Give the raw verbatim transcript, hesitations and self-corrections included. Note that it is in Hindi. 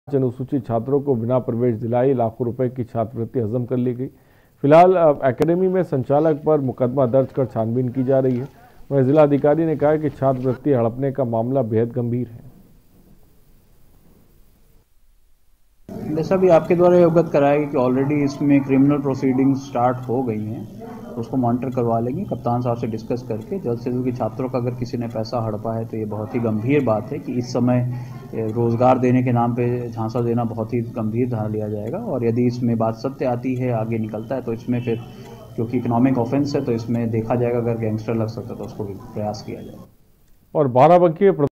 अनुसूचित छात्रों को बिना प्रवेश दिलाए लाखों रुपए की छात्रवृत्ति हजम कर ली गई। फिलहाल एकेडमी में संचालक पर मुकदमा दर्ज कर छानबीन की जा रही है। वहीं जिलाधिकारी ने कहा कि छात्रवृत्ति हड़पने का मामला बेहद गंभीर है। जैसा भी आपके द्वारा अवगत कराया कि ऑलरेडी इसमें क्रिमिनल प्रोसीडिंग्स स्टार्ट हो गई हैं, तो उसको मॉनिटर करवा लेंगे कप्तान साहब से डिस्कस करके जल्द से जल्द। कि छात्रों का अगर किसी ने पैसा हड़पा है तो ये बहुत ही गंभीर बात है कि इस समय रोजगार देने के नाम पे झांसा देना बहुत ही गंभीर धारा लिया जाएगा। और यदि इसमें बात सत्य आती है, आगे निकलता है, तो इसमें फिर क्योंकि इकोनॉमिक ऑफेंस है तो इसमें देखा जाएगा, अगर गैंगस्टर लग सकता है तो उसको भी प्रयास किया जाएगा। और बाराबंकी